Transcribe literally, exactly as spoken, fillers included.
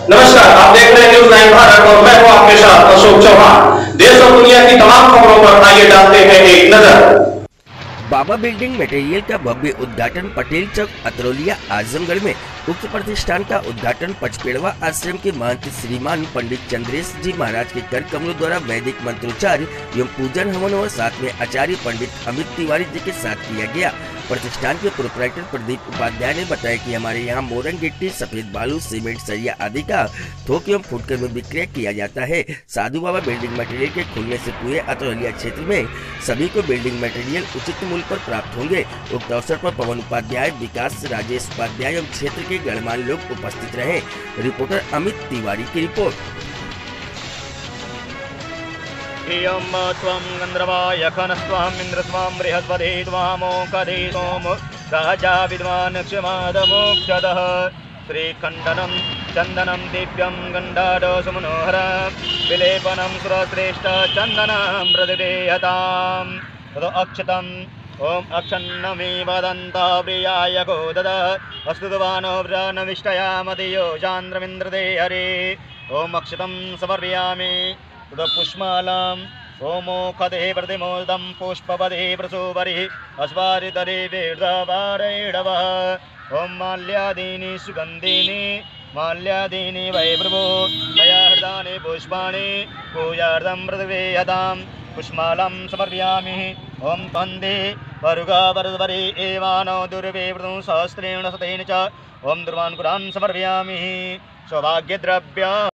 नमस्कार, आप देख रहे हैं न्यूज़ नाइन भारत और मैं हूं आपके साथ अशोक चौहान। देश और दुनिया की तमाम खबरों पर आइए डालते हैं एक नजर। बाबा बिल्डिंग मटेरियल का भव्य उद्घाटन पटेल चौक अतरौलिया आजमगढ़ में। उक्त प्रतिष्ठान का उद्घाटन पचपेड़वा आश्रम के महंत श्रीमान पंडित चंद्रेश जी महाराज के कर कमलों द्वारा वैदिक मंत्रोच्चार एवं पूजन हवन व साथ में आचार्य पंडित अमित तिवारी जी के साथ किया गया। प्रतिष्ठान के प्रोप्राइटर प्रदीप उपाध्याय ने बताया कि हमारे यहाँ मोरंग गिट्टी, सफेद बालू, सीमेंट, सरिया आदि का थोक एवं फुटकर में विक्रय किया जाता है। साधु बाबा बिल्डिंग मटेरियल के खुलने से पूरे अतरौलिया क्षेत्र में सभी को बिल्डिंग मटेरियल उचित मूल्य पर प्राप्त होंगे। उक्त अवसर पर पवन उपाध्याय, विकास, राजेश उपाध्याय एवं क्षेत्र के गणमान्य लोग उपस्थित रहे। रिपोर्टर अमित तिवारी की रिपोर्ट। इयं त्वं गन्धर्वाय खनस्त्वं इन्द्रस्त्वं बृहस्पति त्वामोकधि सोम राजा विद्वान् क्षमादमोक्षदः श्रीखण्डनं चन्दनं दिव्यं गण्डाडसुमनोहरं विलेपनं सुरश्रेष्ठ चन्दनं प्रतिदेहताम् ततो अक्षतम् ओम अक्षन्नमी वदन्ता प्रियाय गोदद अस्तुतवानो व्रणविष्टयामतियो चान्द्रमिन्द्रदे हरे ओम अक्षतं समर्पयामि तद पुष्पमालाम् ओमोखदे प्रतिमोदं पुष्पपदे प्रसुवरिः अस्वारितरे वेदवारेणवः ओम माल्यादीनि सुगन्धीनि माल्यादीनि वै प्रभो मया हृदानि पुष्पाणि पूजार्थं प्रतिवेहताम् पुष्पमालां समर्पयामि ओम वन्दे वर्गा वरदवरे एवानो दुर्वे वृतं सहस्रेण शतेन च ओम दुर्वान् कुरान् समर्पयामि सौभाग्यद्रव्य।